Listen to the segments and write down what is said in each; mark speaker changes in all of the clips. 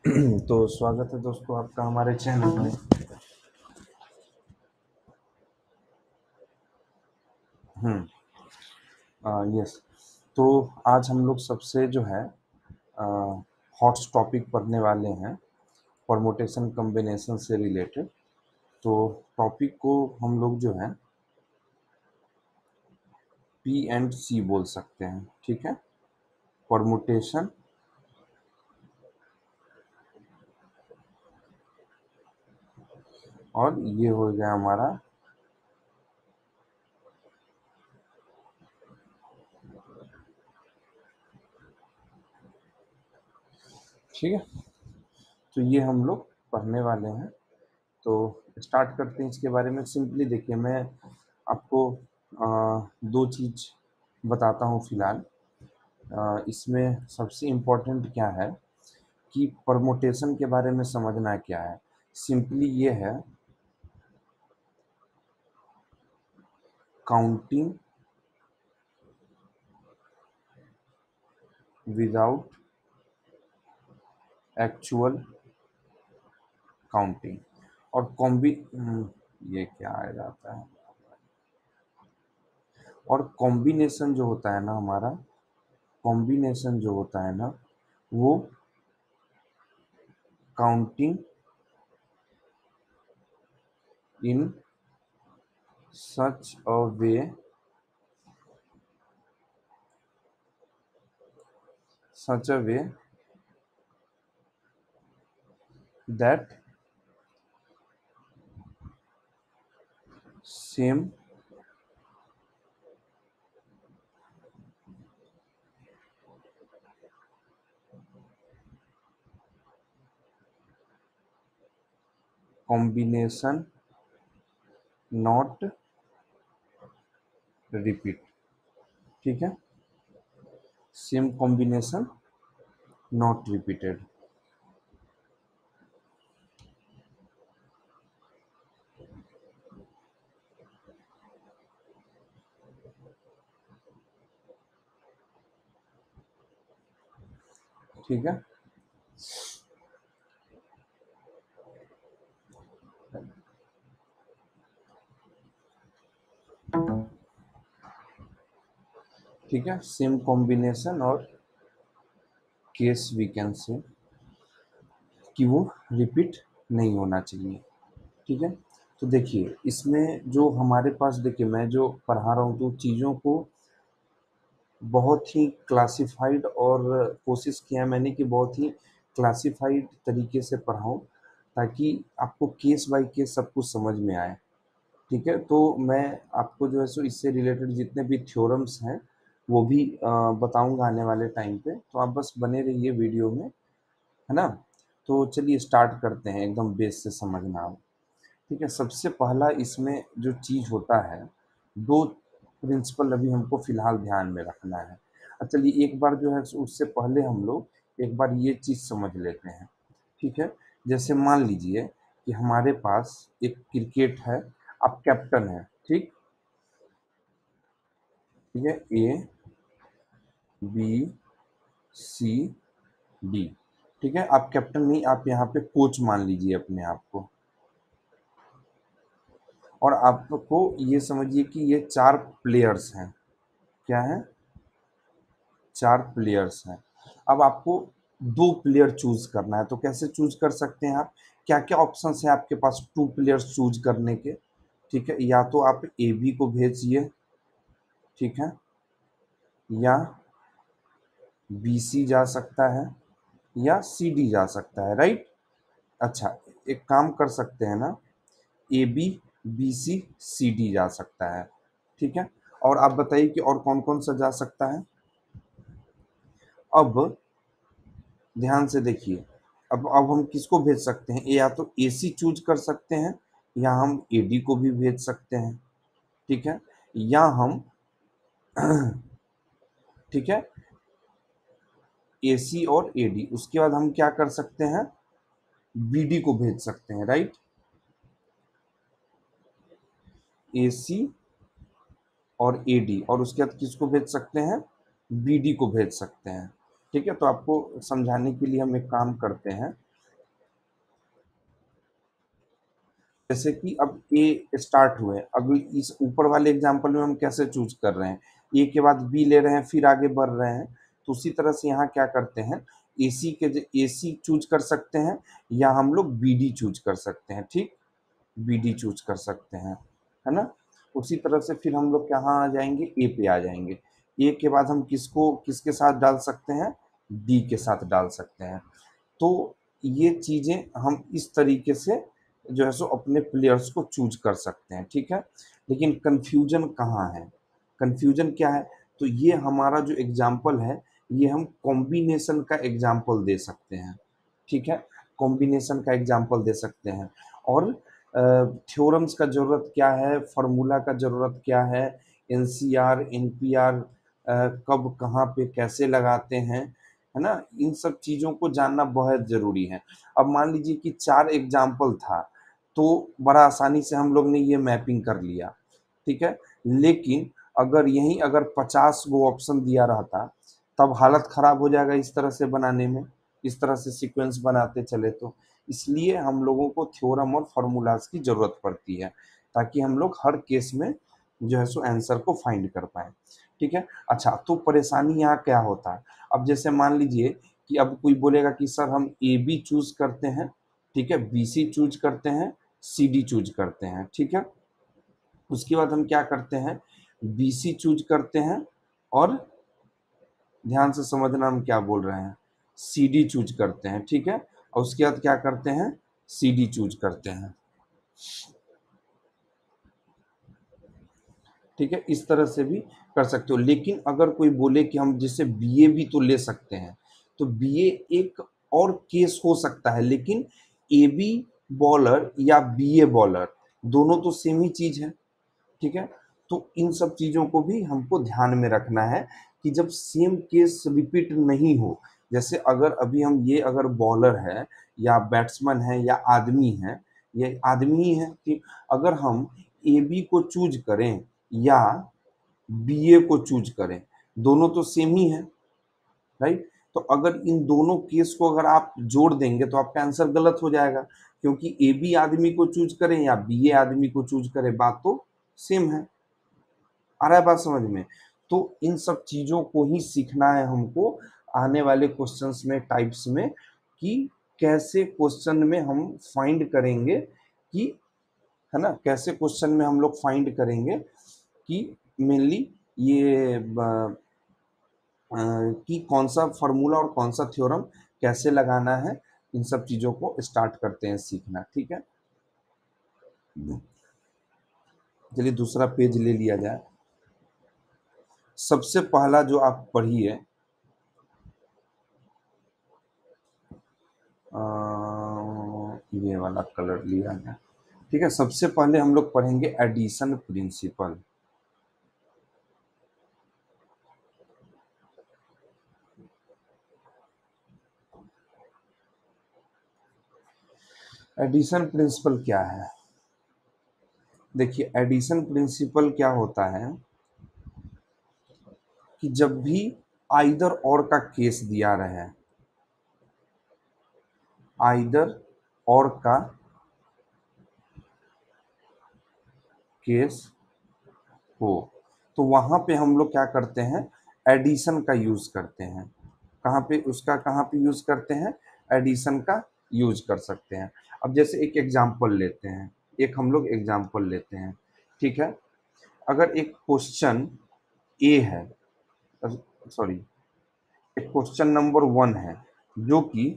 Speaker 1: तो स्वागत है दोस्तों आपका हमारे चैनल में। यस। तो आज हम लोग सबसे जो है हॉट टॉपिक पढ़ने वाले हैं, परमुटेशन कॉम्बिनेशन से रिलेटेड। तो टॉपिक को हम लोग जो है पी एंड सी बोल सकते हैं, ठीक है। परमुटेशन और ये हो गया हमारा ठीक है। तो ये हम लोग पढ़ने वाले हैं। तो स्टार्ट करते हैं इसके बारे में। सिंपली देखिए, मैं आपको दो चीज़ बताता हूँ फिलहाल। इसमें सबसे इम्पोर्टेंट क्या है कि परमुटेशन के बारे में समझना क्या है। सिंपली ये है काउंटिंग विदाउट एक्चुअल काउंटिंग और ये क्या आ जाता है, और कॉम्बिनेशन जो होता है ना हमारा, कॉम्बिनेशन जो होता है ना वो counting in such a way such a way that same combination not repeat, ठीक है। सेम कॉम्बिनेशन नॉट रिपीटेड, ठीक है। ठीक है, सेम कॉम्बिनेशन और केस वी कैन से कि वो रिपीट नहीं होना चाहिए, ठीक है। तो देखिए इसमें जो हमारे पास, देखिए मैं जो पढ़ा रहा हूँ तो चीज़ों को बहुत ही क्लासिफाइड और कोशिश किया मैंने कि बहुत ही क्लासिफाइड तरीके से पढ़ाऊँ ताकि आपको केस बाय केस सब कुछ समझ में आए, ठीक है। तो मैं आपको जो है सो इससे रिलेटेड जितने भी थ्योरम्स हैं वो भी बताऊंगा आने वाले टाइम पे, तो आप बस बने रहिए वीडियो में, है ना। तो चलिए स्टार्ट करते हैं एकदम बेस से समझना आप, ठीक है। सबसे पहला इसमें जो चीज़ होता है, दो प्रिंसिपल अभी हमको फिलहाल ध्यान में रखना है। चलिए एक बार जो है उससे पहले हम लोग एक बार ये चीज़ समझ लेते हैं, ठीक है। जैसे मान लीजिए कि हमारे पास एक क्रिकेट है, आप कैप्टन हैं, ठीक, ठीक है। ए बी सी डी, ठीक है। आप कैप्टन नहीं, आप यहाँ पे कोच मान लीजिए अपने आप को, और आपको ये समझिए कि ये चार प्लेयर्स हैं। क्या है? चार प्लेयर्स हैं। अब आपको दो प्लेयर चूज करना है, तो कैसे चूज कर सकते हैं आप? क्या क्या ऑप्शंस हैं आपके पास टू प्लेयर्स चूज करने के? ठीक है, या तो आप ए बी को भेजिए, ठीक है, या बी सी जा सकता है, या सी डी जा सकता है, राइट। अच्छा, एक काम कर सकते हैं ना, A B B C C D जा सकता है, ठीक है। और आप बताइए कि और कौन कौन सा जा सकता है। अब ध्यान से देखिए, अब हम किसको भेज सकते हैं? या तो ए सी चूज कर सकते हैं, या हम ए डी को भी भेज सकते हैं, ठीक है, या हम ठीक है, ए सी और ए डी, उसके बाद हम क्या कर सकते हैं? बी डी को भेज सकते हैं, राइट। ए सी और ए डी, और उसके बाद किसको भेज सकते हैं? बी डी को भेज सकते हैं, ठीक है। तो आपको समझाने के लिए हम एक काम करते हैं, जैसे कि अब ए स्टार्ट हुए, अब इस ऊपर वाले एग्जांपल में हम कैसे चूज कर रहे हैं, ए के बाद बी ले रहे हैं फिर आगे बढ़ रहे हैं, तो उसी तरह से यहाँ क्या करते हैं, एसी चूज कर सकते हैं या हम लोग बीडी चूज कर सकते हैं, ठीक, बीडी चूज कर सकते हैं, है ना। उसी तरह से फिर हम लोग कहाँ आ जाएंगे, ए पे आ जाएंगे। ए के बाद हम किसको किसके साथ डाल सकते हैं, डी के साथ डाल सकते हैं। तो ये चीज़ें हम इस तरीके से जो है सो अपने प्लेयर्स को चूज कर सकते हैं, ठीक है। लेकिन कंफ्यूजन कहाँ है, कंफ्यूजन क्या है, तो ये हमारा जो एग्जाम्पल है ये हम कॉम्बिनेशन का एग्जाम्पल दे सकते हैं, ठीक है, कॉम्बिनेशन का एग्जाम्पल दे सकते हैं। और थ्योरम्स का ज़रूरत क्या है, फार्मूला का ज़रूरत क्या है, एनसीआर एनपीआर कब कहाँ पे कैसे लगाते हैं, है ना, इन सब चीज़ों को जानना बहुत ज़रूरी है। अब मान लीजिए कि 4 एग्जाम्पल था तो बड़ा आसानी से हम लोग ने ये मैपिंग कर लिया, ठीक है। लेकिन अगर 50 गो ऑप्शन दिया रहता तब हालत ख़राब हो जाएगा इस तरह से बनाने में, इस तरह से सीक्वेंस बनाते चले तो। इसलिए हम लोगों को थ्योरम और फार्मूलाज की ज़रूरत पड़ती है ताकि हम लोग हर केस में जो है सो आंसर को फाइंड कर पाएँ, ठीक है। अच्छा, तो परेशानी यहाँ क्या होता है, अब जैसे मान लीजिए कि अब कोई बोलेगा कि सर हम ए बी चूज करते हैं, ठीक है, बी सी चूज करते हैं, सी डी चूज करते हैं, ठीक है। उसके बाद हम क्या करते हैं, बी सी चूज करते हैं और ध्यान से समझना हम क्या बोल रहे हैं, सी डी चूज करते हैं, ठीक है। और उसके बाद क्या करते हैं, सी डी चूज करते हैं, ठीक है। इस तरह से भी कर सकते हो। लेकिन अगर कोई बोले कि हम जैसे बीए भी तो ले सकते हैं, तो बीए एक और केस हो सकता है, लेकिन ए बी बॉलर या बीए बॉलर दोनों तो सेम ही चीज है, ठीक है। तो इन सब चीजों को भी हमको ध्यान में रखना है कि जब सेम केस रिपीट नहीं हो, जैसे अगर अभी हम ये अगर बॉलर है या बैट्समैन है या आदमी है, ये आदमी ही है कि अगर हम ए बी को चूज करें या बीए को चूज करें, दोनों तो सेम ही है, राइट। तो अगर इन दोनों केस को अगर आप जोड़ देंगे तो आपका आंसर गलत हो जाएगा, क्योंकि ए बी आदमी को चूज करें या बीए आदमी को चूज करें बात तो सेम है। आ रहा है बात समझ में। तो इन सब चीजों को ही सीखना है हमको आने वाले क्वेश्चंस में, टाइप्स में, कि कैसे क्वेश्चन में हम फाइंड करेंगे कि, है ना, कैसे क्वेश्चन में हम लोग फाइंड करेंगे कि मेनली ये कि कौन सा फार्मूला और कौन सा थ्योरम कैसे लगाना है, इन सब चीज़ों को स्टार्ट करते हैं सीखना, ठीक है। चलिए दूसरा पेज ले लिया जाए। सबसे पहला जो आप पढ़िए, ये वाला कलर लिया है, ठीक है। सबसे पहले हम लोग पढ़ेंगे एडिशन प्रिंसिपल। एडिशन प्रिंसिपल क्या है, देखिए एडिशन प्रिंसिपल क्या होता है कि जब भी आइदर और का केस दिया रहे, आइदर और का केस हो, तो वहां पे हम लोग क्या करते हैं, एडिशन का यूज करते हैं। कहाँ पे यूज करते हैं, एडिशन का यूज कर सकते हैं। अब जैसे एक एग्जांपल लेते हैं, एक हम लोग एग्जांपल लेते हैं, ठीक है। अगर एक क्वेश्चन ए है, सॉरी, एक क्वेश्चन नंबर 1 है जो कि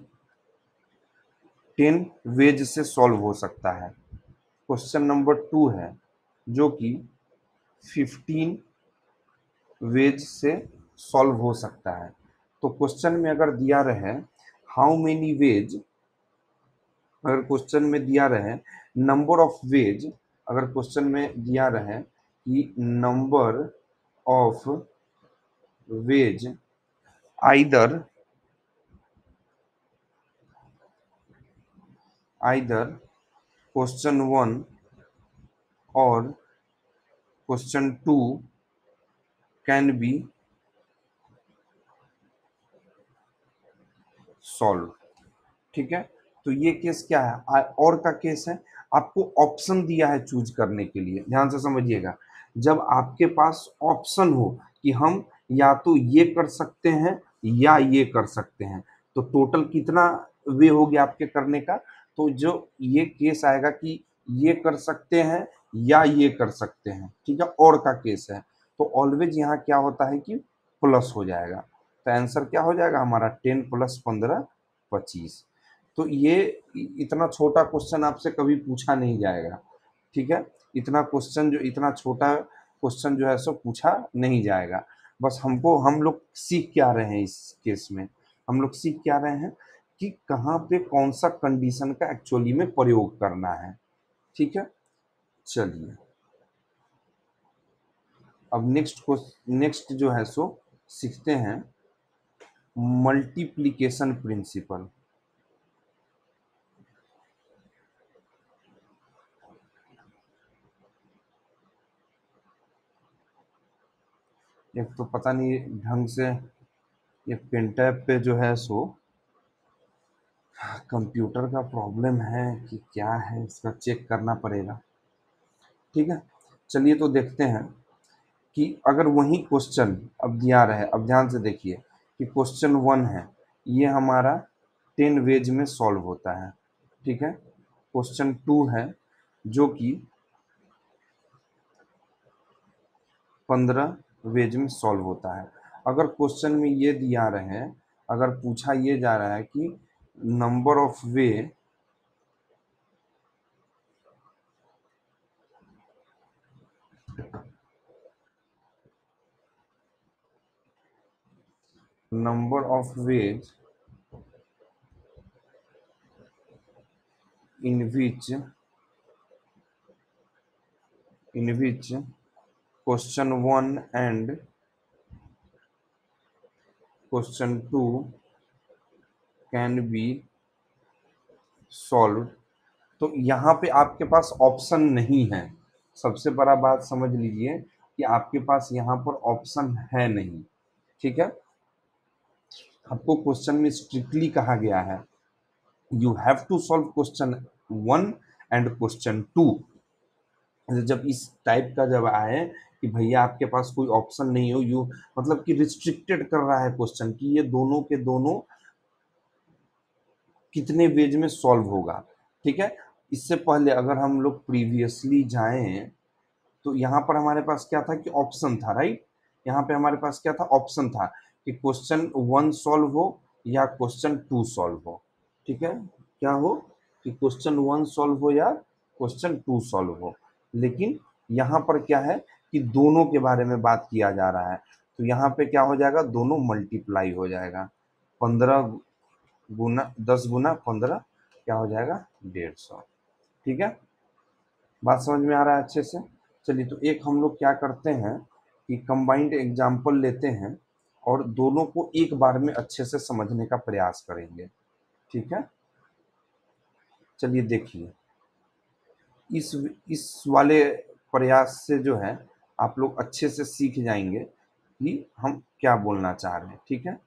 Speaker 1: 10 वेज से सॉल्व हो सकता है, क्वेश्चन नंबर 2 है जो कि 15 वेज से सॉल्व हो सकता है। तो क्वेश्चन में अगर दिया रहे हाउ मेनी वेज, अगर क्वेश्चन में दिया रहे नंबर ऑफ वेज, अगर क्वेश्चन में दिया रहे कि number of ways either either question 1 और क्वेश्चन 2 कैन बी सॉल्व, ठीक है। तो ये केस क्या है, और का केस है। आपको ऑप्शन दिया है चूज करने के लिए, ध्यान से समझिएगा। जब आपके पास ऑप्शन हो कि हम या तो ये कर सकते हैं या ये कर सकते हैं, तो टोटल कितना वे हो गया आपके करने का? तो जो ये केस आएगा कि ये कर सकते हैं या ये कर सकते हैं, ठीक है, और का केस है, तो ऑलवेज यहाँ क्या होता है कि प्लस हो जाएगा। तो आंसर क्या हो जाएगा हमारा? 10 + 15 25। तो ये इतना छोटा क्वेश्चन आपसे कभी पूछा नहीं जाएगा, ठीक है। इतना क्वेश्चन जो इतना छोटा क्वेश्चन जो है सो पूछा नहीं जाएगा। बस हमको हम लोग सीख क्या रहे हैं इस केस में? हम लोग सीख क्या रहे हैं कि कहाँ पे कौन सा कंडीशन का एक्चुअली में प्रयोग करना है, ठीक है। चलिए अब नेक्स्ट जो है सो सीखते हैं मल्टीप्लिकेशन प्रिंसिपल। एक तो पता नहीं ढंग से ये पेन टैब पे जो है सो कंप्यूटर का प्रॉब्लम है कि क्या है, इसका चेक करना पड़ेगा, ठीक है। चलिए तो देखते हैं कि अगर वही क्वेश्चन अब दिया रहे, अब ध्यान से देखिए कि क्वेश्चन 1 है, ये हमारा 10 वेज में सॉल्व होता है, ठीक है। क्वेश्चन 2 है जो कि 15 वेज में सॉल्व होता है। अगर क्वेश्चन में ये दिया रहे, अगर पूछा ये जा रहा है कि number of way number of ways in which question 1 and question 2 can be solved, तो यहाँ पे आपके पास ऑप्शन नहीं है। सबसे बड़ा बात समझ लीजिए कि आपके पास यहाँ पर ऑप्शन है नहीं, ठीक है। आपको क्वेश्चन में स्ट्रिक्टली कहा गया है you have to solve question 1 and question 2। जब इस टाइप का जब आए कि भैया आपके पास कोई ऑप्शन नहीं हो, यू मतलब कि रिस्ट्रिक्टेड कर रहा है क्वेश्चन कि ये दोनों के दोनों कितने वेज में सॉल्व होगा, ठीक है। इससे पहले अगर हम लोग प्रीवियसली जाएं तो यहाँ पर हमारे पास क्या था कि ऑप्शन था, राइट। यहाँ पे हमारे पास क्या था? ऑप्शन था कि क्वेश्चन 1 सॉल्व हो या क्वेश्चन 2 सॉल्व हो, ठीक है। क्या हो कि क्वेश्चन 1 सॉल्व हो या क्वेश्चन 2 सॉल्व हो। लेकिन यहाँ पर क्या है कि दोनों के बारे में बात किया जा रहा है, तो यहाँ पे क्या हो जाएगा? दोनों मल्टीप्लाई हो जाएगा। 15 गुना 10 गुना 15 क्या हो जाएगा? 150, ठीक है। बात समझ में आ रहा है अच्छे से? चलिए तो एक हम लोग क्या करते हैं कि कंबाइंड एग्जाम्पल लेते हैं और दोनों को एक बार में अच्छे से समझने का प्रयास करेंगे, ठीक है। चलिए देखिए इस इस वाले प्रयास से जो है आप लोग अच्छे से सीख जाएंगे कि हम क्या बोलना चाह रहे हैं, ठीक है।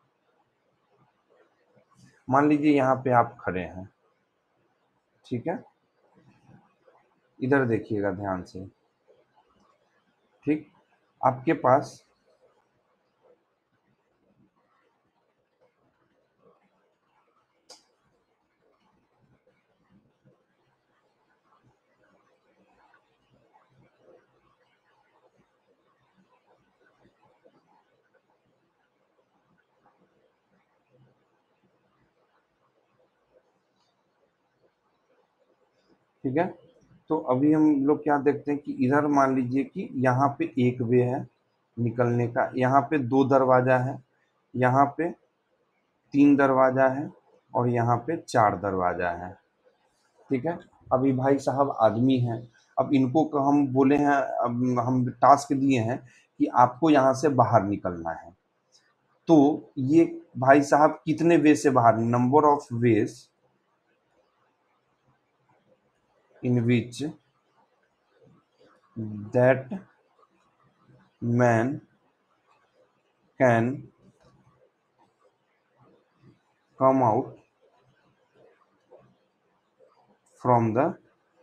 Speaker 1: मान लीजिए यहाँ पे आप खड़े हैं, ठीक है, इधर देखिएगा ध्यान से, ठीक। आपके पास ठीक है, तो अभी हम लोग क्या देखते हैं कि इधर मान लीजिए कि यहाँ पे एक वे है निकलने का, यहाँ पे 2 दरवाजा है, यहाँ पे 3 दरवाजा है और यहाँ पे 4 दरवाजा है, ठीक है। अभी भाई साहब आदमी हैं, अब इनको हम बोले हैं, अब हम टास्क दिए हैं कि आपको यहाँ से बाहर निकलना है। तो ये भाई साहब कितने वे से बाहर? Number of ways in which that man can come out from the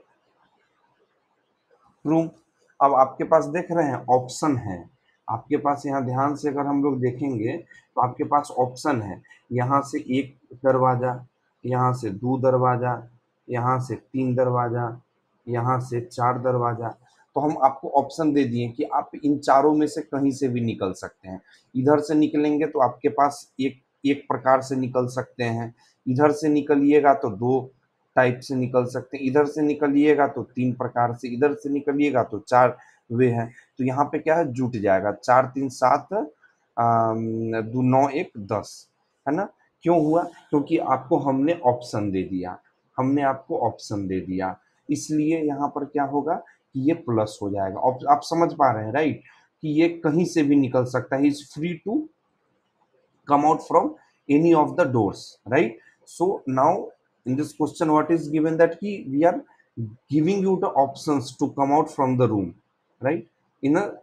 Speaker 1: room. अब आपके पास देख रहे हैं ऑप्शन है, आपके पास यहाँ ध्यान से अगर हम लोग देखेंगे तो आपके पास ऑप्शन है, यहाँ से एक दरवाजा, यहाँ से दो दरवाजा, यहाँ से तीन दरवाजा, यहाँ से चार दरवाजा। तो हम आपको ऑप्शन दे दिए कि आप इन चारों में से कहीं से भी निकल सकते हैं। इधर से निकलेंगे तो आपके पास एक एक प्रकार से निकल सकते हैं, इधर से निकलिएगा तो दो टाइप से निकल सकते हैं, इधर से निकलिएगा तो तीन प्रकार से, इधर से निकलिएगा तो चार वे हैं। तो यहाँ पे क्या है, जुट जाएगा, चार तीन सात, दो नौ एक 10, है ना। क्यों हुआ, क्योंकि आपको हमने ऑप्शन दे दिया, हमने आपको ऑप्शन दे दिया, इसलिए यहाँ पर क्या होगा कि ये प्लस हो जाएगा। आप समझ पा रहे हैं राइट, कि ये कहीं से भी निकल सकता है, is free to come out from any of the doors, right? So now in this question what is given, that we are giving you the options to come out from the room, right? in a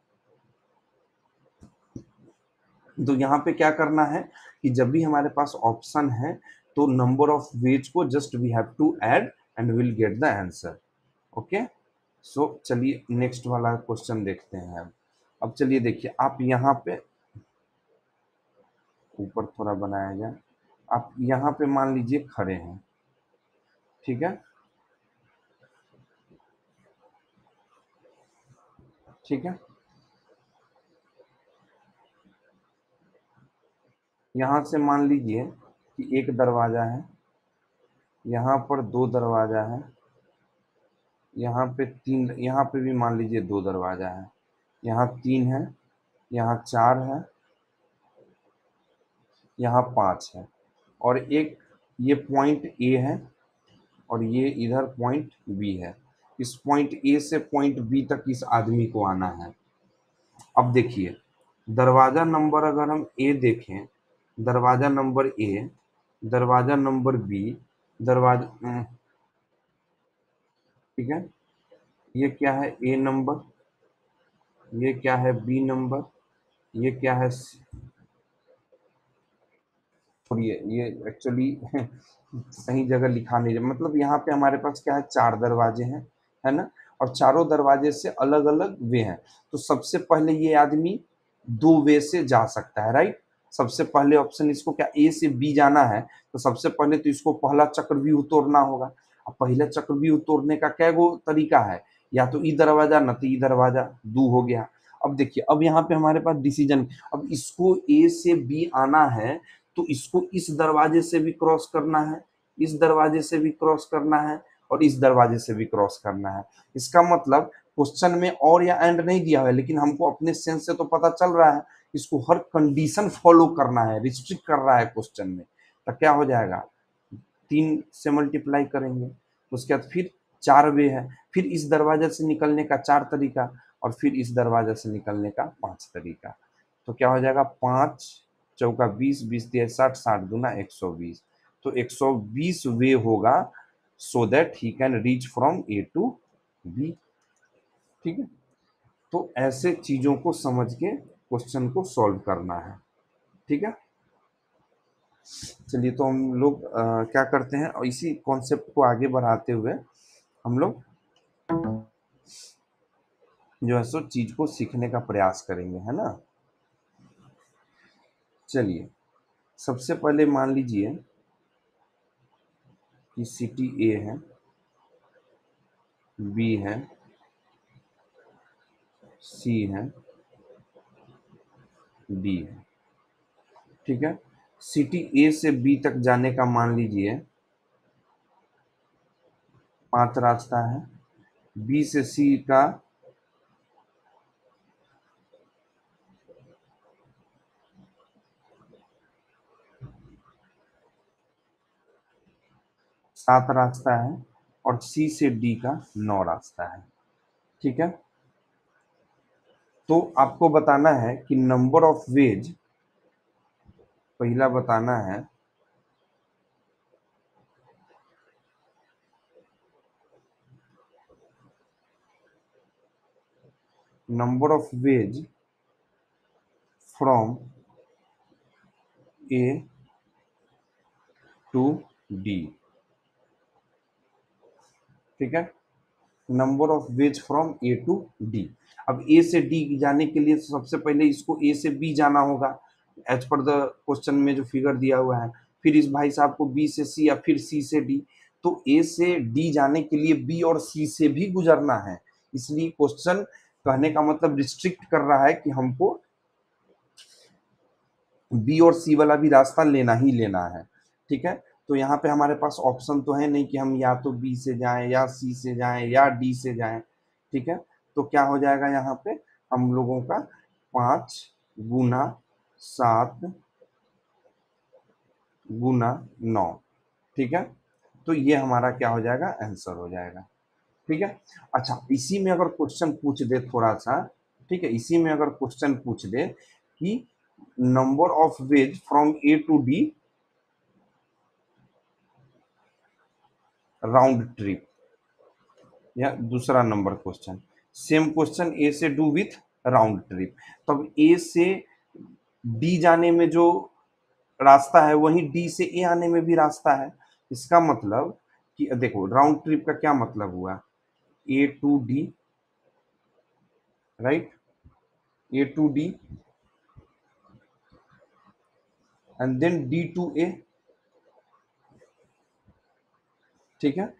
Speaker 1: तो यहाँ पे क्या करना है कि जब भी हमारे पास ऑप्शन है तो नंबर ऑफ वेज को just we have to add and will get the answer. Okay, so चलिए नेक्स्ट वाला क्वेश्चन देखते हैं। अब चलिए देखिए, आप यहाँ पे ऊपर थोड़ा बनाया जाए, आप यहाँ पे मान लीजिए खड़े हैं, ठीक है, ठीक है। यहाँ से मान लीजिए कि एक दरवाजा है, यहाँ पर दो दरवाजा है, यहाँ पे तीन, यहाँ पे भी मान लीजिए दो दरवाजा है, यहाँ तीन है, यहाँ चार है, यहाँ पाँच है, और एक ये पॉइंट ए है और ये इधर पॉइंट बी है। इस पॉइंट ए से पॉइंट बी तक इस आदमी को आना है। अब देखिए, दरवाजा नंबर अगर हम ए देखें, दरवाजा नंबर ए, दरवाजा नंबर बी, दरवाजा, ठीक है, ये क्या है ए नंबर, ये क्या है बी नंबर, ये क्या है और ये एक्चुअली सही जगह लिखा नहीं है, मतलब यहाँ पे हमारे पास क्या है, चार दरवाजे हैं, है ना, और चारों दरवाजे से अलग अलग वे हैं। तो सबसे पहले ये आदमी दो वे से जा सकता है, राइट। सबसे पहले ऑप्शन इसको क्या, ए से बी जाना है, तो सबसे पहले तो इसको पहला चक्रव्यूह तोड़ना होगा। अब पहले चक्रव्यूह तोड़ने का क्या गो तरीका है, या तो ई दरवाजा न तो ई दरवाजा, दो हो गया। अब देखिए, अब यहाँ पे हमारे पास डिसीजन, अब इसको ए से बी आना है तो इसको इस दरवाजे से भी क्रॉस करना है, इस दरवाजे से भी क्रॉस करना है, और इस दरवाजे से भी क्रॉस करना है। इसका मतलब क्वेश्चन में और या एंड नहीं दिया है, लेकिन हमको अपने सेंस से तो पता चल रहा है इसको हर कंडीशन फॉलो करना है, रिस्ट्रिक्ट कर रहा है क्वेश्चन में। तो क्या हो जाएगा, तीन से मल्टीप्लाई करेंगे, उसके बाद फिर चार वे है, फिर इस दरवाजे से निकलने का चार तरीका, और फिर इस दरवाजे से निकलने का पांच तरीका। तो क्या हो जाएगा, पाँच चौका 20, 20 दिया 60, 60 दूना 120। तो 120 वे होगा, so that he can reach from A to B. ठीक है, तो ऐसे चीजों को समझ के क्वेश्चन को सॉल्व करना है। ठीक है, चलिए तो हम लोग क्या करते हैं, और इसी कॉन्सेप्ट को आगे बढ़ाते हुए हम लोग जो है सो चीज को सीखने का प्रयास करेंगे, है ना। चलिए, सबसे पहले मान लीजिए कि सिटी ए है, बी है, सी है, डी है। ठीक है, सिटी ए से बी तक जाने का मान लीजिए 5 रास्ता है, बी से सी का 7 रास्ता है, और सी से डी का 9 रास्ता है। ठीक है, तो आपको बताना है कि नंबर ऑफ वेज, पहला बताना है number of ways from A to D. ठीक है, number of ways from A to D. अब ए से डी जाने के लिए सबसे पहले इसको ए से बी जाना होगा एज पर द क्वेश्चन में जो फिगर दिया हुआ है, फिर इस भाई साहब को बी से सी या फिर सी से डी। तो ए से डी जाने के लिए बी और सी से भी गुजरना है, इसलिए क्वेश्चन कहने का मतलब रिस्ट्रिक्ट कर रहा है कि हमको बी और सी वाला भी रास्ता लेना ही लेना है। ठीक है, तो यहाँ पे हमारे पास ऑप्शन तो है नहीं कि हम या तो बी से जाएं या सी से जाएं या डी से जाएं। ठीक है, तो क्या हो जाएगा यहाँ पे हम लोगों का 5 × 7 × 9। ठीक है, तो ये हमारा क्या हो जाएगा, आंसर हो जाएगा। ठीक है, अच्छा इसी में अगर क्वेश्चन पूछ दे थोड़ा सा, ठीक है, इसी में अगर क्वेश्चन पूछ दे कि number of ways from A to D round trip, या दूसरा number question same question A से डू विथ राउंड ट्रिप। तब ए से डी जाने में जो रास्ता है वहीं डी से ए आने में भी रास्ता है। इसका मतलब कि देखो राउंड ट्रिप का क्या मतलब हुआ, A to D, right, A to D and then D to A. ठीक है,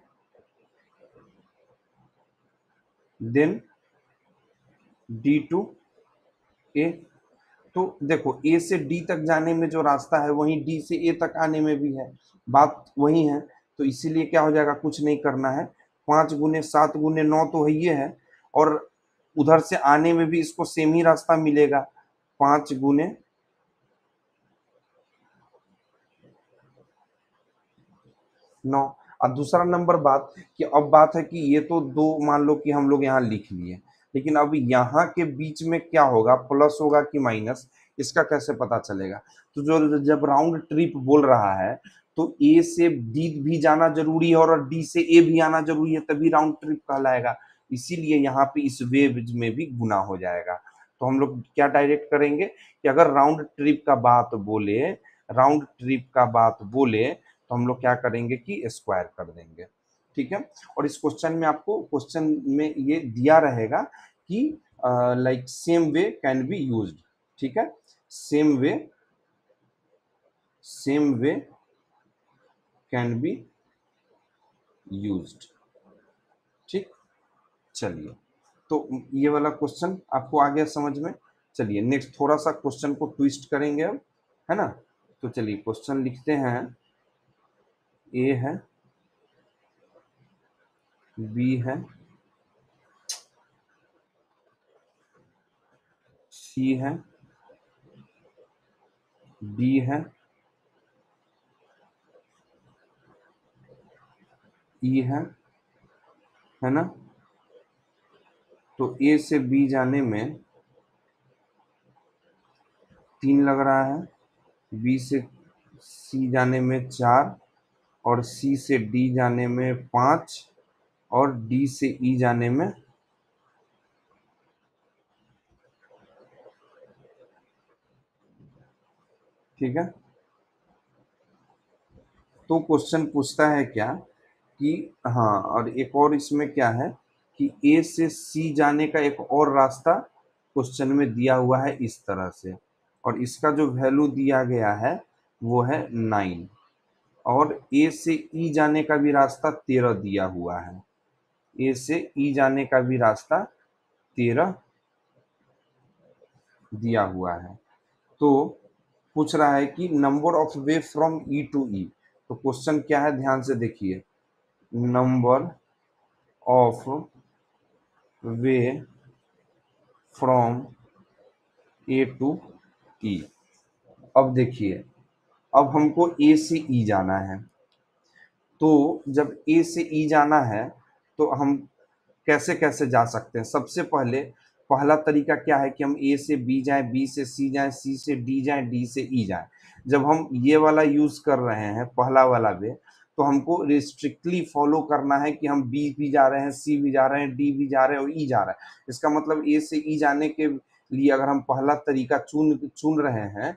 Speaker 1: देन डी टू ए। तो देखो ए से डी तक जाने में जो रास्ता है वहीं डी से ए तक आने में भी है, बात वही है। तो इसीलिए क्या हो जाएगा, कुछ नहीं करना है, 5 × 7 × 9 तो है ये है, और उधर से आने में भी इसको सेम ही रास्ता मिलेगा, 5 × 9। और दूसरा नंबर बात कि अब बात है कि ये तो दो मान लो कि हम लोग यहाँ लिख लिए, लेकिन अब यहाँ के बीच में क्या होगा, प्लस होगा कि माइनस, इसका कैसे पता चलेगा। तो जो जब राउंड ट्रिप बोल रहा है तो ए से डी भी जाना जरूरी है और डी से ए भी आना जरूरी है, तभी राउंड ट्रिप कहलाएगा। इसीलिए यहाँ पे इस वे में भी गुना हो जाएगा। तो हम लोग क्या डायरेक्ट करेंगे कि अगर राउंड ट्रिप का बात बोले, राउंड ट्रिप का बात बोले तो हम लोग क्या करेंगे कि स्क्वायर कर देंगे। ठीक है, और इस क्वेश्चन में आपको क्वेश्चन में ये दिया रहेगा कि like same way can be used. ठीक है, same way can be used. ठीक, चलिए, तो ये वाला क्वेश्चन आपको आ गया समझ में। चलिए नेक्स्ट थोड़ा सा क्वेश्चन को ट्विस्ट करेंगे अब, है ना। तो चलिए क्वेश्चन लिखते हैं, ए है, बी है, सी है, डी ई है ना। तो ए से बी जाने में 3 लग रहा है, बी से सी जाने में 4, और सी से डी जाने में 5, और डी से ई जाने में, ठीक है। तो क्वेश्चन पूछता है क्या कि हाँ, और एक और इसमें क्या है कि ए से सी जाने का एक और रास्ता क्वेश्चन में दिया हुआ है इस तरह से, और इसका जो वैल्यू दिया गया है वो है 9, और ए से ई जाने का भी रास्ता 13 दिया हुआ है, ए से ई जाने का भी रास्ता 13 दिया हुआ है। तो पूछ रहा है कि number of way from E to E. तो क्वेश्चन क्या है, ध्यान से देखिए, number of way from A to E. अब देखिए, अब हमको ए से ई जाना है, तो जब ए से ई जाना है तो हम कैसे कैसे जा सकते हैं। सबसे पहले पहला तरीका क्या है कि हम ए से बी जाएं, बी से सी जाएं, सी से डी जाएं, डी से ई जाएं। जब हम ये वाला यूज कर रहे हैं पहला वाला वे, तो हमको रिस्ट्रिक्टली फॉलो करना है कि हम बी भी जा रहे हैं, सी भी जा रहे हैं, डी भी जा रहे हैं और ई जा रहे हैं। इसका मतलब ए से ई जाने के लिए अगर हम पहला तरीका चुन रहे हैं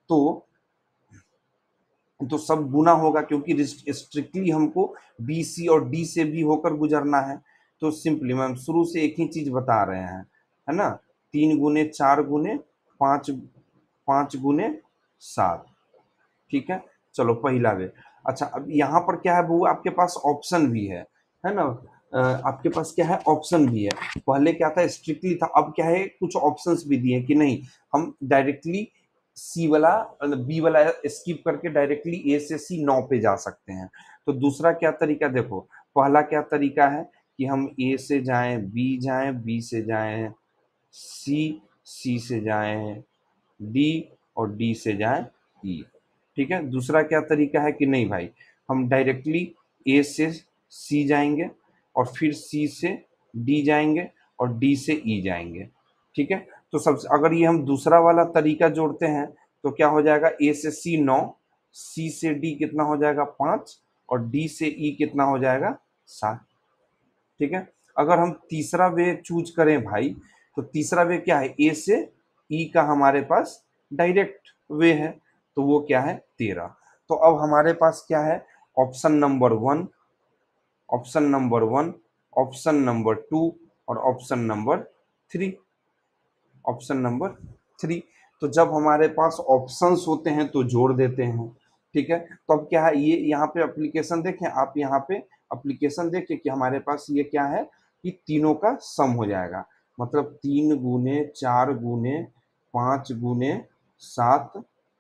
Speaker 1: तो सब गुना होगा, क्योंकि स्ट्रिक्टली हमको बी सी और डी से भी होकर गुजरना है। तो सिंपली मैम शुरू से एक ही चीज बता रहे हैं, है ना, 3 गुने 4 गुने 5, 5 गुने 7। ठीक है, चलो पहला वे। अच्छा अब यहाँ पर क्या है वो, आपके पास ऑप्शन भी है ना, आपके पास क्या है, ऑप्शन भी है। पहले क्या था, स्ट्रिक्टली था, अब क्या है, कुछ ऑप्शंस भी दिए कि नहीं हम डायरेक्टली सी वाला बी वाला स्किप करके डायरेक्टली ए से सी 9 पे जा सकते हैं। तो दूसरा क्या तरीका देखो, पहला क्या तरीका है कि हम ए से जाएं, बी से जाएं सी, सी से जाएं डी, और डी से जाएं ई। ठीक है, दूसरा क्या तरीका है कि नहीं भाई, हम डायरेक्टली ए से सी जाएंगे और फिर सी से डी जाएंगे और डी से ई जाएंगे। ठीक है, तो सबसे अगर ये हम दूसरा वाला तरीका जोड़ते हैं तो क्या हो जाएगा, ए से सी 9, सी से डी कितना हो जाएगा 5, और डी से ई कितना हो जाएगा 7। ठीक है, अगर हम तीसरा वे चूज करें भाई, तो तीसरा वे क्या है, ए से ई का हमारे पास डायरेक्ट वे है, तो वो क्या है 13। तो अब हमारे पास क्या है, option number 1, option number 1, option number 2 और ऑप्शन नंबर 3, ऑप्शन नंबर 3। तो जब हमारे पास ऑप्शंस होते हैं तो जोड़ देते हैं। ठीक है, तो अब क्या है, ये यहाँ पे एप्लीकेशन देखें आप, यहाँ पे एप्लीकेशन देखें कि हमारे पास ये क्या है कि तीनों का सम हो जाएगा, मतलब 3 गुने 4 गुने 5 गुने 7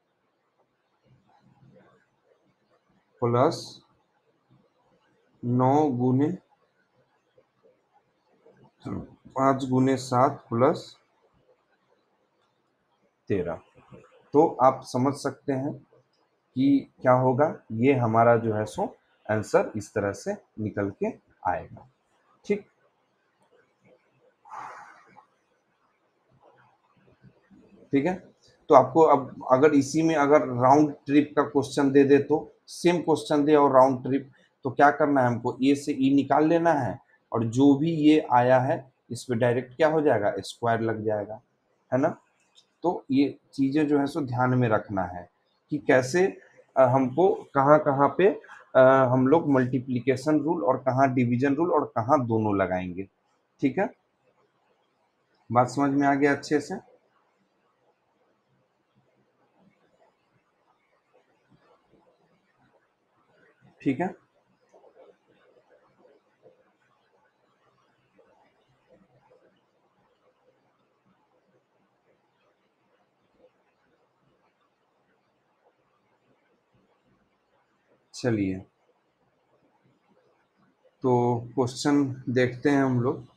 Speaker 1: प्लस 9 गुने 5 गुने 7 प्लस 13। तो आप समझ सकते हैं कि क्या होगा, ये हमारा जो है सो आंसर इस तरह से निकल के आएगा। ठीक, ठीक है, तो आपको अब अगर इसी में अगर राउंड ट्रिप का क्वेश्चन दे दे, तो सेम क्वेश्चन दे और राउंड ट्रिप, तो क्या करना है हमको, ए से ई निकाल लेना है, और जो भी ये आया है इस पे डायरेक्ट क्या हो जाएगा, स्क्वायर लग जाएगा, है ना। तो ये चीजें जो है सो ध्यान में रखना है कि कैसे हमको कहाँ कहाँ पे हम लोग मल्टीप्लिकेशन रूल और कहाँ डिवीजन रूल और कहाँ दोनों लगाएंगे। ठीक है, बात समझ में आ गया अच्छे से। ठीक है, चलिए तो क्वेश्चन देखते हैं हम लोग।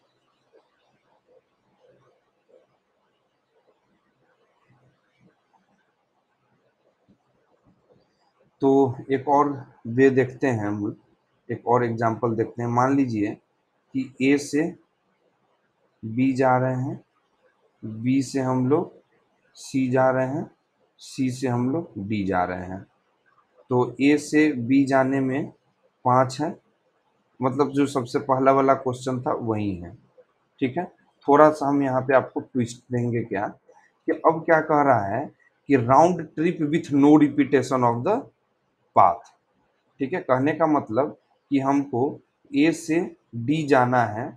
Speaker 1: तो एक और वे देखते हैं हम लोग, एक और एग्जांपल देखते हैं। मान लीजिए कि ए से बी जा रहे हैं, बी से हम लोग सी जा रहे हैं, सी से हम लोग डी जा रहे हैं। तो ए से बी जाने में 5 है, मतलब जो सबसे पहला वाला क्वेश्चन था वही है। ठीक है, थोड़ा सा हम यहाँ पे आपको ट्विस्ट देंगे क्या, कि अब क्या कह रहा है कि round trip with no repetition of the path. ठीक है, कहने का मतलब कि हमको ए से डी जाना है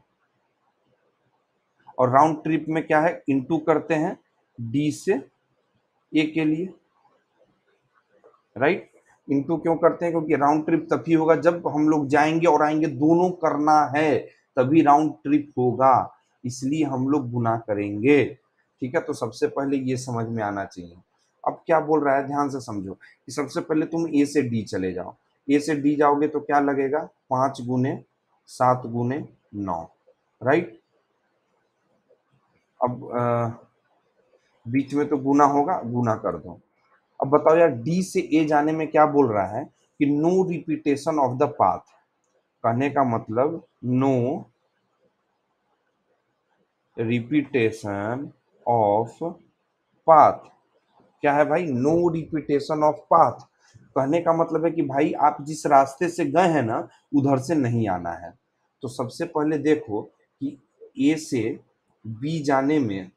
Speaker 1: और राउंड ट्रिप में क्या है, इनटू करते हैं डी से ए के लिए, राइट। इनटू क्यों करते हैं, क्योंकि राउंड ट्रिप तभी होगा जब हम लोग जाएंगे और आएंगे दोनों करना है, तभी राउंड ट्रिप होगा, इसलिए हम लोग गुना करेंगे। ठीक है, तो सबसे पहले ये समझ में आना चाहिए। अब क्या बोल रहा है, ध्यान से समझो कि सबसे पहले तुम ए से डी चले जाओ, ए से डी जाओगे तो क्या लगेगा, 5 गुने 7 गुने 9, राइट। अब बीच में तो गुना होगा, गुना कर दो। अब बताओ यार, डी से ए जाने में क्या बोल रहा है कि no repetition of the path. कहने का मतलब नो रिपीटेशन ऑफ पाथ। क्या है भाई, नो रिपीटेशन ऑफ पाथ। कहने का मतलब है कि भाई आप जिस रास्ते से गए हैं ना, उधर से नहीं आना है। तो सबसे पहले देखो कि ए से बी जाने में,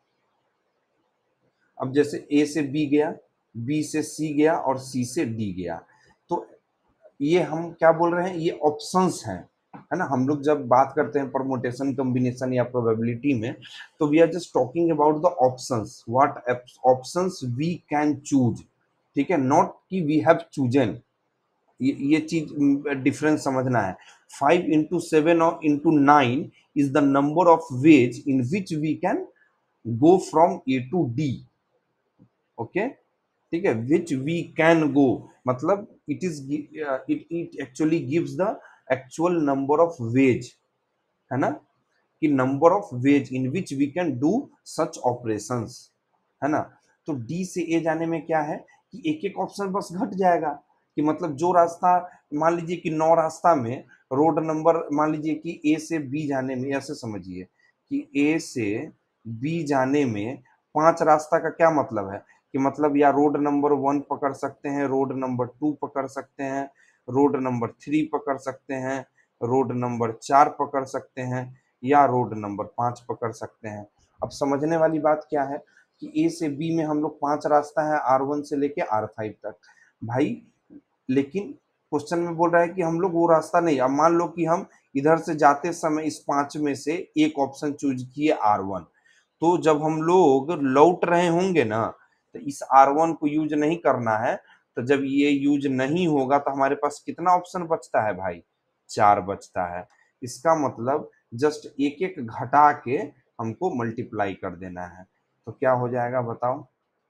Speaker 1: अब जैसे ए से बी गया, बी से सी गया और सी से डी गया, तो ये हम क्या बोल रहे हैं, ये ऑप्शंस हैं। है ना। हम लोग जब बात करते हैं परमुटेशन कॉम्बिनेशन या प्रोबेबिलिटी में, तो we are just talking about the options, what options we can choose, ठीक है, नॉट कि वी हैव चूजन। ये चीज डिफरेंस समझना है। 5 into 7 और into 9 is the number of ways in which we can go from A to D, okay, ठीक है, विच वी कैन गो, मतलब it is it actually gives the actual number of ways, है ना, कि number of ways in which we can do such operations, है ना। तो D से ए जाने में क्या है कि एक एक ऑप्शन बस घट जाएगा, कि मतलब जो रास्ता, मान लीजिए कि 9 रास्ता में रोड नंबर, मान लीजिए कि ए से बी जाने में, ऐसे समझिए कि ए से बी जाने में 5 रास्ता का क्या मतलब है, कि मतलब या रोड नंबर 1 पकड़ सकते हैं, रोड नंबर 2 पकड़ सकते हैं, रोड नंबर 3 पकड़ सकते हैं, रोड नंबर 4 पकड़ सकते हैं, या रोड नंबर 5 पकड़ सकते हैं। अब समझने वाली बात क्या है कि ए से बी में हम लोग 5 रास्ता है, R1 से लेके R5 तक भाई, लेकिन क्वेश्चन में बोल रहा है कि हम लोग वो रास्ता नहीं, अब मान लो कि हम इधर से जाते समय इस 5 में से एक ऑप्शन चूज किए R1, तो जब हम लोग लौट रहे होंगे ना, तो इस R1 को यूज नहीं करना है, तो जब ये यूज नहीं होगा तो हमारे पास कितना ऑप्शन बचता है भाई, 4 बचता है। इसका मतलब जस्ट एक एक घटा के हमको मल्टीप्लाई कर देना है, तो क्या हो जाएगा बताओ,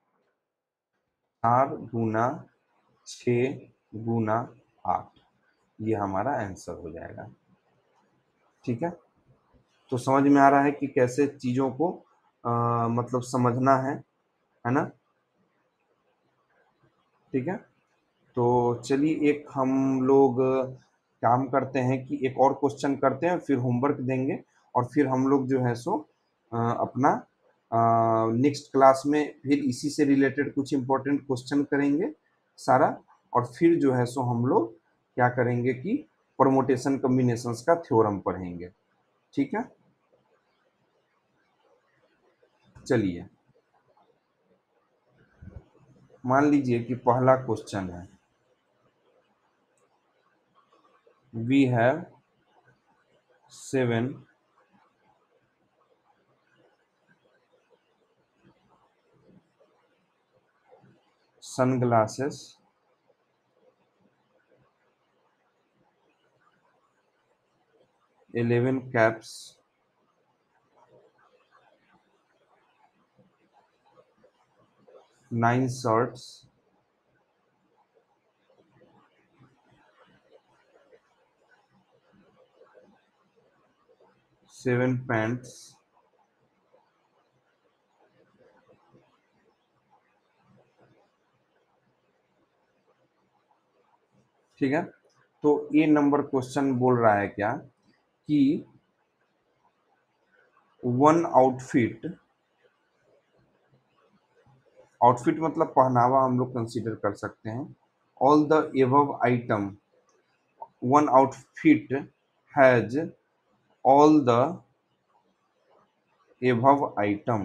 Speaker 1: 4 गुना 6 गुना 8, ये हमारा आंसर हो जाएगा। ठीक है, तो समझ में आ रहा है कि कैसे चीजों को मतलब समझना है ना। ठीक है, तो चलिए एक हम लोग काम करते हैं कि एक और क्वेश्चन करते हैं, फिर होमवर्क देंगे, और फिर हम लोग जो है सो अपना नेक्स्ट क्लास में फिर इसी से रिलेटेड कुछ इम्पोर्टेंट क्वेश्चन करेंगे सारा, और फिर जो है सो हम लोग क्या करेंगे कि परमुटेशन कॉम्बिनेशंस का थ्योरम पढ़ेंगे। ठीक है, चलिए मान लीजिए कि पहला क्वेश्चन है, we have 7 sunglasses, 11 caps, 9 shirts, 7 pants, ठीक है। तो ये नंबर क्वेश्चन बोल रहा है क्या कि वन आउटफिट, आउटफिट मतलब पहनावा हम लोग कंसीडर कर सकते हैं, all the above item, one outfit has all the above item.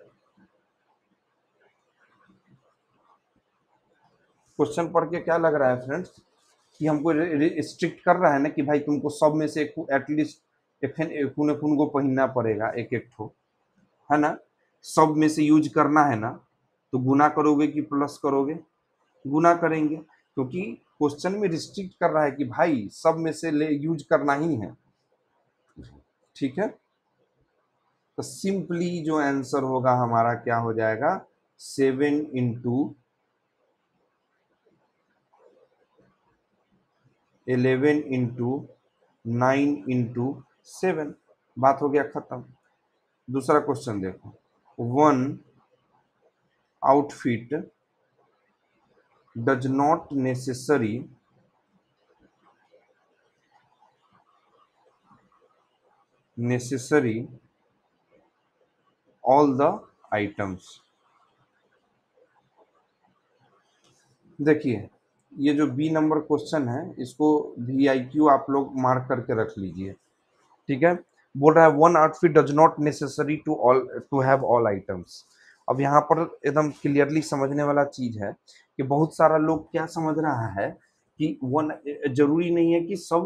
Speaker 1: Question पढ़ के क्या लग रहा है फ्रेंड्स कि हमको रिस्ट्रिक्ट कर रहा है ना कि भाई तुमको सब में से एटलीस्ट एक को पहनना पड़ेगा, एक एक ठो, है ना, सब में से यूज करना है ना, तो गुना करोगे कि प्लस करोगे, गुना करेंगे, क्योंकि क्वेश्चन में रिस्ट्रिक्ट कर रहा है कि भाई सब में से ले यूज करना ही है। ठीक है, तो सिंपली जो आंसर होगा हमारा क्या हो जाएगा, 7 into 11 into 9 into 7, बात हो गया खत्म। दूसरा क्वेश्चन देखो, one outfit does not necessary all the items. देखिए ये जो बी नंबर क्वेश्चन है, इसको VIQ आप लोग मार्क करके रख लीजिए। ठीक है, बोल रहा है one outfit does not necessary to have all items. अब यहाँ पर एकदम क्लियरली समझने वाला चीज है कि बहुत सारा लोग क्या समझ रहा है कि वन, जरूरी नहीं है कि सब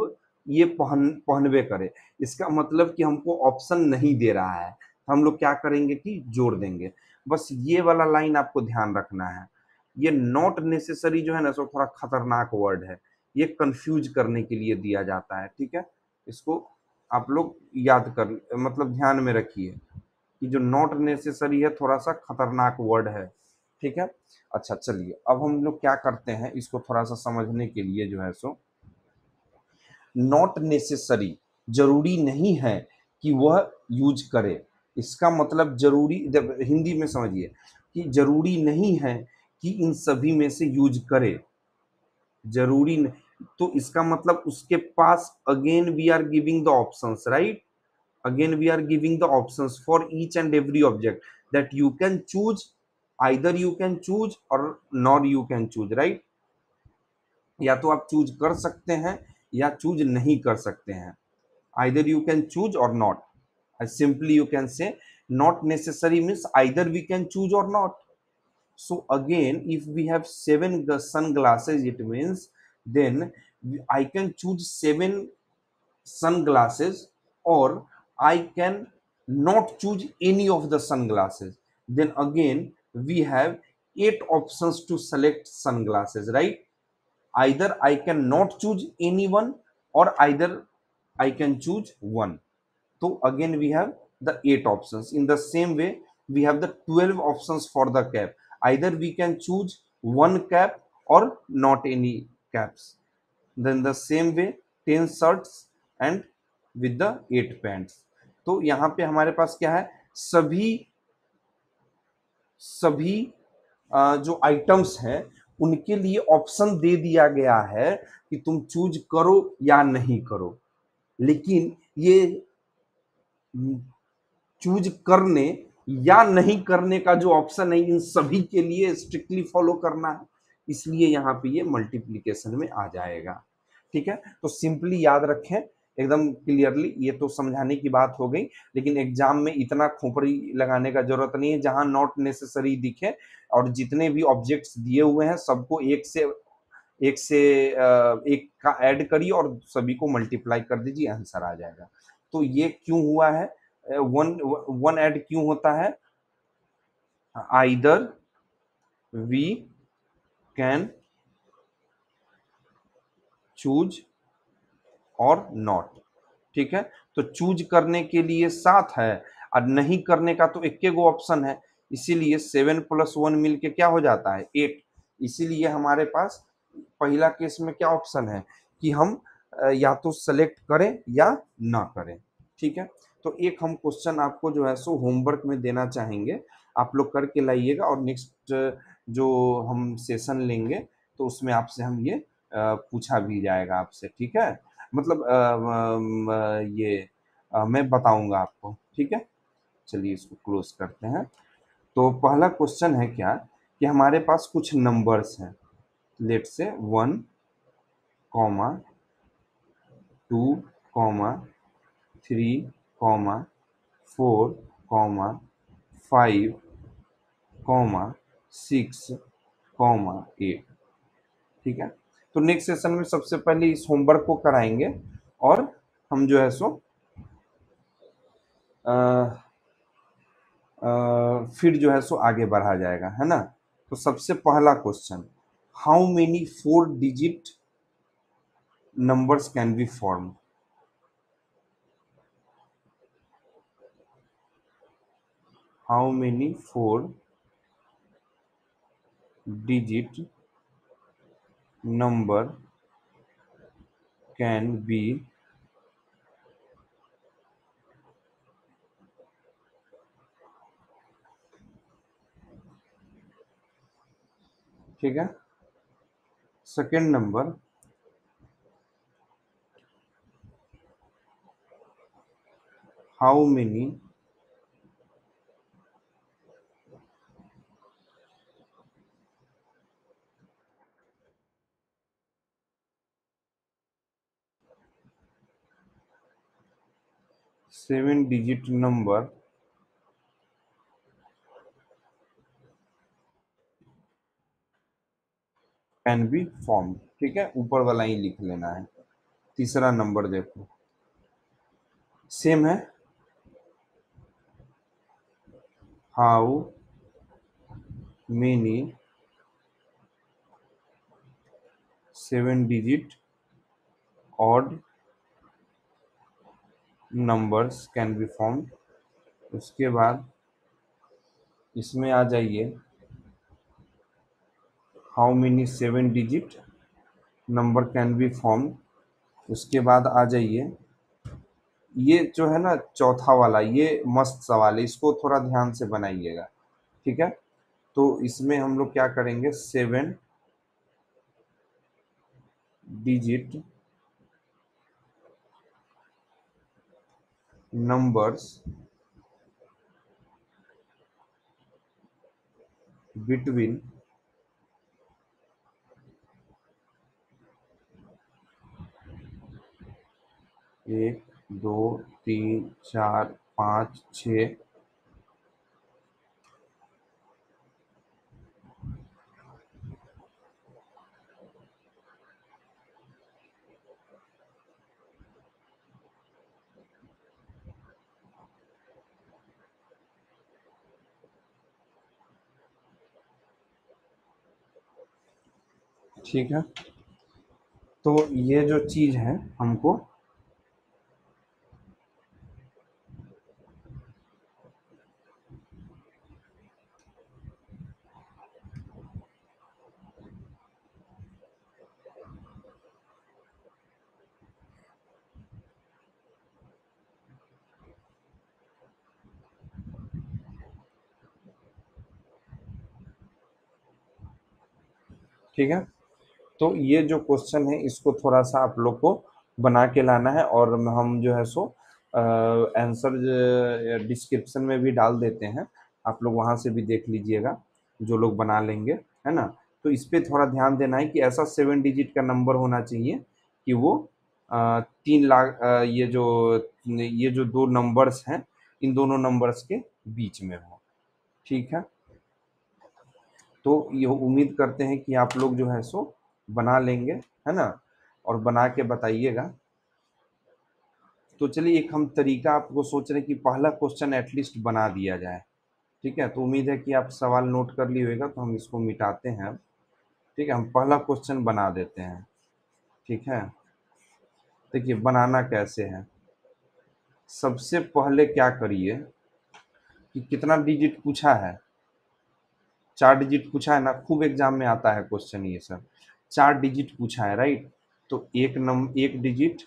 Speaker 1: ये पहनवे करे, इसका मतलब कि हमको ऑप्शन नहीं दे रहा है, हम लोग क्या करेंगे कि जोड़ देंगे। बस ये वाला लाइन आपको ध्यान रखना है। ये नॉट नेसेसरी जो है ना, सो थोड़ा खतरनाक वर्ड है, ये कंफ्यूज करने के लिए दिया जाता है, ठीक है। इसको आप लोग याद कर, मतलब ध्यान में रखिए कि जो नॉट नेसेसरी है थोड़ा सा खतरनाक वर्ड है, ठीक है। अच्छा चलिए, अब हम लोग क्या करते हैं, इसको थोड़ा सा समझने के लिए जो है सो, नॉट नेसेसरी, जरूरी नहीं है कि वह यूज करे। इसका मतलब जरूरी, जब हिंदी में समझिए कि जरूरी नहीं है कि इन सभी में से यूज करे, जरूरी नहीं, तो इसका मतलब उसके पास, again we are giving the options, right, again we are giving the options for each and every object that you can choose, either you can choose or nor you can choose, right, या तो आप choose कर सकते हैं या choose नहीं कर सकते हैं, either you can choose or not. Simply you can say not necessary means either we can choose or not. So again, if we have seven sunglasses, it means then I can choose seven sunglasses, or I can not choose any of the sunglasses. Then again, we have eight options to select sunglasses, right? Either I can not choose anyone, or either I can choose one. So again, we have the eight options. In the same way, we have the 12 options for the cap. Either we can choose one cap or not any caps. Then the same way 10 shirts and with the 8 pants. तो यहाँ पे हमारे पास क्या है, सभी सभी जो आइटम्स हैं उनके लिए ऑप्शन दे दिया गया है कि तुम चूज करो या नहीं करो, लेकिन ये चूज करने या नहीं करने का जो ऑप्शन है इन सभी के लिए स्ट्रिक्टली फॉलो करना है, इसलिए यहाँ पे ये मल्टीप्लीकेशन में आ जाएगा, ठीक है। तो सिंपली याद रखें एकदम क्लियरली, ये तो समझाने की बात हो गई, लेकिन एग्जाम में इतना खोपड़ी लगाने का जरूरत नहीं है, जहां नॉट नेसेसरी दिखे और जितने भी ऑब्जेक्ट्स दिए हुए हैं सबको एक का ऐड करिए और सभी को मल्टीप्लाई कर दीजिए, आंसर आ जाएगा। तो ये क्यों हुआ है, वन वन ऐड क्यों होता है, आइदर वी कैन चूज और नॉट, ठीक है। तो चूज करने के लिए 7 है और नहीं करने का तो एक गो ऑप्शन है, इसीलिए 7 प्लस 1 मिलके क्या हो जाता है 8। इसीलिए हमारे पास पहला केस में क्या ऑप्शन है कि हम या तो सेलेक्ट करें या ना करें, ठीक है। तो एक हम क्वेश्चन आपको जो है सो होमवर्क में देना चाहेंगे, आप लोग करके लाइएगा, और नेक्स्ट जो हम सेशन लेंगे तो उसमें आपसे हम ये पूछा भी जाएगा आपसे, ठीक है। मतलब ये मैं बताऊंगा आपको, ठीक है। चलिए इसको क्लोज करते हैं। तो पहला क्वेश्चन है क्या कि हमारे पास कुछ नंबर्स हैं, लेट से 1, 2, 3, 4, 5, 6, 8, ठीक है। तो नेक्स्ट सेशन में सबसे पहले इस होमवर्क को कराएंगे और हम जो है सो फिर जो है सो आगे बढ़ा जाएगा, है ना। तो सबसे पहला question, how many 4 digit numbers can be form, how many 4 digit number can be ठीक है। Second number, how many 7 digit number can be form, ठीक है, ऊपर वाला ही लिख लेना है। तीसरा नंबर देखो सेम है, how many 7 digit odd numbers can be formed. उसके बाद इसमें आ जाइए, how many 7 digit number can be form. उसके बाद आ जाइए, ये जो है ना चौथा वाला, ये मस्त सवाल है, इसको थोड़ा ध्यान से बनाइएगा, ठीक है। तो इसमें हम लोग क्या करेंगे, 7 डिजिट नंबर्स बिटवीन 1 2 3 4 5 6। ठीक है, तो ये जो चीज है हमको, ठीक है, तो ये जो क्वेश्चन है इसको थोड़ा सा आप लोग को बना के लाना है, और हम जो है सो आंसर डिस्क्रिप्शन में भी डाल देते हैं, आप लोग वहां से भी देख लीजिएगा जो लोग बना लेंगे, है ना। तो इस पे थोड़ा ध्यान देना है कि ऐसा 7 डिजिट का नंबर होना चाहिए कि वो 3 लाख, ये जो दो नंबर्स हैं इन दोनों नंबर्स के बीच में हो, ठीक है। तो ये उम्मीद करते हैं कि आप लोग जो है सो बना लेंगे, है ना, और बना के बताइएगा। तो चलिए एक हम तरीका आपको सोच रहे हैं कि पहला क्वेश्चन एटलीस्ट बना दिया जाए, ठीक है। तो उम्मीद है कि आप सवाल नोट कर लिए होगा, तो हम इसको मिटाते हैं, ठीक है। हम पहला क्वेश्चन बना देते हैं, ठीक है। देखिए बनाना कैसे है, सबसे पहले क्या करिए कि कितना डिजिट पूछा है, 4 डिजिट पूछा है ना, खूब एग्जाम में आता है क्वेश्चन ये सब। 4 डिजिट पूछा है, राइट। तो एक डिजिट,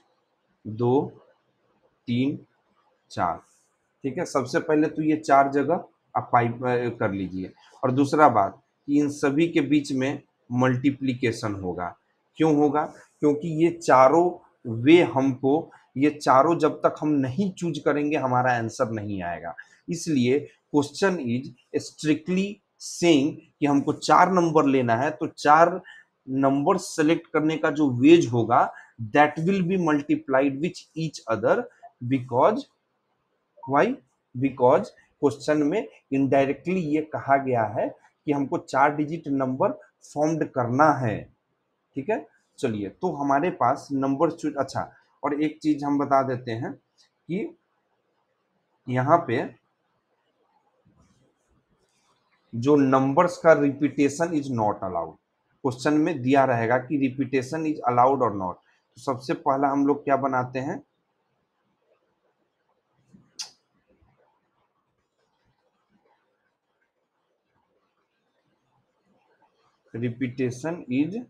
Speaker 1: 2 3 4, ठीक है। सबसे पहले तो ये 4 जगह आप पाइप कर लीजिए, और दूसरा बात कि इन सभी के बीच में मल्टीप्लिकेशन होगा। क्यों होगा, क्योंकि ये चारों वे हमको, ये चारों जब तक हम नहीं चूज करेंगे हमारा आंसर नहीं आएगा। इसलिए क्वेश्चन इज स्ट्रिक्टली सेइंग कि हमको 4 नंबर लेना है, तो 4 नंबर सेलेक्ट करने का जो वेज होगा that will be multiplied which each other, because why, because question में इनडायरेक्टली ये कहा गया है कि हमको 4 डिजिट नंबर फॉर्म्ड करना है, ठीक है। चलिए तो हमारे पास नंबर चूज, अच्छा, और एक चीज हम बता देते हैं कि यहाँ पे जो नंबर्स का repetition is not allowed, question में दिया रहेगा कि रिपीटेशन इज अलाउड और नॉट। तो सबसे पहला हम लोग क्या बनाते हैं, रिपीटेशन इज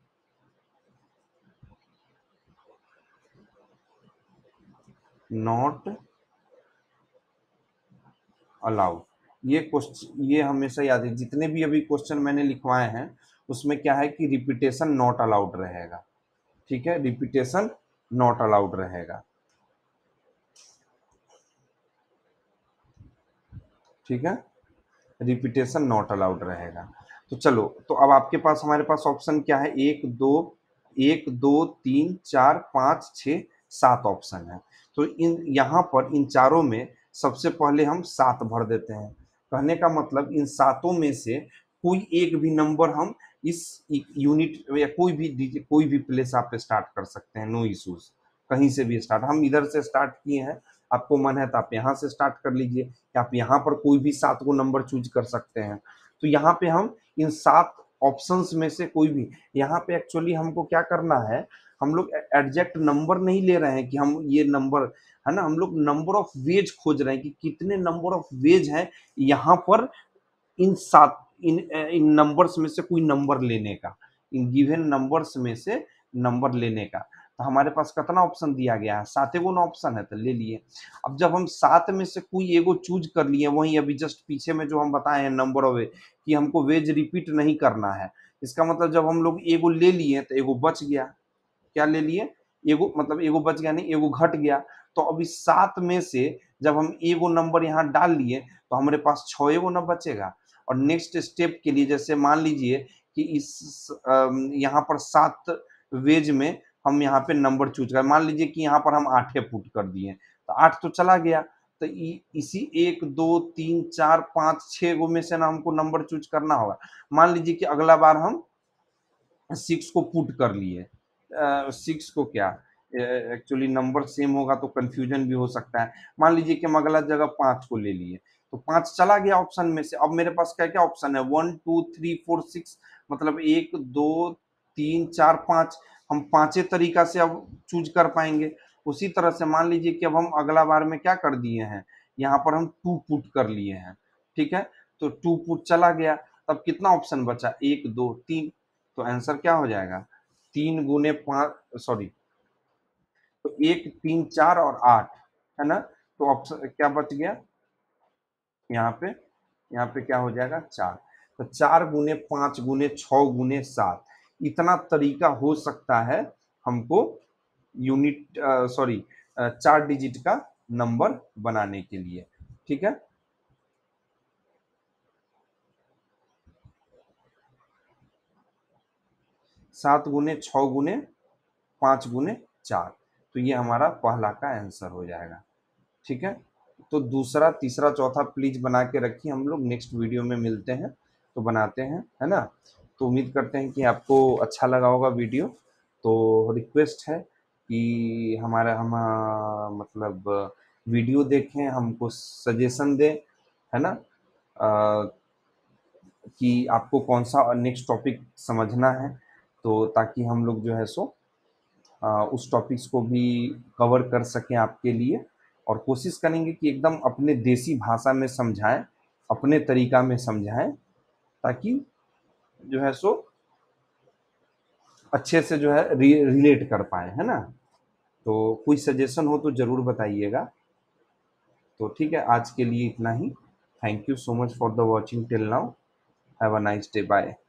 Speaker 1: नॉट अलाउड। ये क्वेश्चन, ये हमेशा याद है, जितने भी अभी क्वेश्चन मैंने लिखवाए हैं उसमें क्या है कि रिपीटेशन नॉट अलाउड रहेगा, ठीक है, रिपीटेशन नॉट अलाउड रहेगा, ठीक है, रिपीटेशन नॉट अलाउड रहेगा। तो चलो, तो अब आपके पास, हमारे पास ऑप्शन क्या है, 1 2 3 4 5 6 7 ऑप्शन है। तो इन यहाँ पर इन चारों में सबसे पहले हम 7 भर देते हैं। कहने का मतलब इन सातों में से कोई एक भी नंबर हम इस यूनिट या कोई भी प्लेस आप स्टार्ट कर सकते हैं, नो इश्यूज, कहीं से भी स्टार्ट, हम इधर से स्टार्ट किए हैं, आपको मन है तो आप यहाँ से स्टार्ट कर लीजिए, या आप यहाँ पर कोई भी 7 को नंबर चूज कर सकते हैं। तो यहाँ पे हम इन 7 ऑप्शंस में से कोई भी, यहाँ पे एक्चुअली हमको क्या करना है, हम लोग एग्जैक्ट नंबर नहीं ले रहे हैं कि हम ये नंबर है ना, हम लोग नंबर ऑफ वेज खोज रहे हैं कि कितने नंबर ऑफ वेज हैं यहाँ पर इन 7 इन नंबर्स में से कोई नंबर लेने का, इन गिवन नंबर्स में से नंबर लेने का। तो हमारे पास कितना ऑप्शन दिया गया है, 7 एगो ना ऑप्शन है, तो ले लिए। अब जब हम 7 में से कोई एगो चूज कर लिए, वहीं अभी जस्ट पीछे में जो हम बताए हैं नंबर ऑफ वेज कि हमको वेज रिपीट नहीं करना है, इसका मतलब जब हम लोग एगो ले लिए तो एगो बच गया। क्या ले लिए, एगो मतलब एगो बच गया, नहीं एगो घट गया। तो अभी 7 में से जब हम एगो नंबर यहाँ डाल लिए तो हमारे पास 6 एगो न बचेगा। और नेक्स्ट स्टेप के लिए जैसे मान लीजिए कि इस यहाँ पर 7 वेज में हम यहाँ पे नंबर चूज कर, मान लीजिए कि यहाँ पर हम 8 पुट कर दिए, तो 8 तो चला गया, तो इसी 1 2 3 4 5 6 गो में से ना हमको नंबर चूज करना होगा। मान लीजिए कि अगला बार हम 6 को पुट कर लिए, 6 को क्या, एक्चुअली नंबर सेम होगा तो कंफ्यूजन भी हो सकता है। मान लीजिए कि हम अगला जगह 5 को ले लिए, तो 5 चला गया ऑप्शन में से। अब मेरे पास क्या क्या ऑप्शन है, 1 2 3 4 6, मतलब 1 2 3 4 5, हम पांचे तरीका से अब चूज कर पाएंगे। उसी तरह से मान लीजिए कि अब हम अगला बार में क्या कर दिए हैं, यहाँ पर हम 2 पुट कर लिए हैं, ठीक है, तो 2 पुट चला गया, तब कितना ऑप्शन बचा, 1 2 3, तो आंसर क्या हो जाएगा, 3 गुने 5, सॉरी, तो 1 3 4 और 8 है ना, तो ऑप्शन क्या बच गया यहाँ पे क्या हो जाएगा, 4। तो 4 गुने 5 गुने 6 गुने 7, इतना तरीका हो सकता है हमको यूनिट सॉरी 4 डिजिट का नंबर बनाने के लिए, ठीक है। 7 गुने 6 गुने 5 गुने 4, तो ये हमारा पहला का आंसर हो जाएगा, ठीक है। तो दूसरा तीसरा चौथा प्लीज बना के रखिए, हम लोग नेक्स्ट वीडियो में मिलते हैं तो बनाते हैं, है ना। तो उम्मीद करते हैं कि आपको अच्छा लगा होगा वीडियो। तो रिक्वेस्ट है कि हमारा हम मतलब वीडियो देखें, हमको सजेशन दें, है ना, कि आपको कौन सा नेक्स्ट टॉपिक समझना है, तो ताकि हम लोग जो है सो उस टॉपिक्स को भी कवर कर सकें आपके लिए, और कोशिश करेंगे कि एकदम अपने देसी भाषा में समझाएं, अपने तरीका में समझाएं, ताकि जो है सो अच्छे से जो है रिलेट कर पाए, है ना। तो कोई सजेशन हो तो ज़रूर बताइएगा। तो ठीक है, आज के लिए इतना ही। Thank you so much for the watching till now. Have a nice day, bye.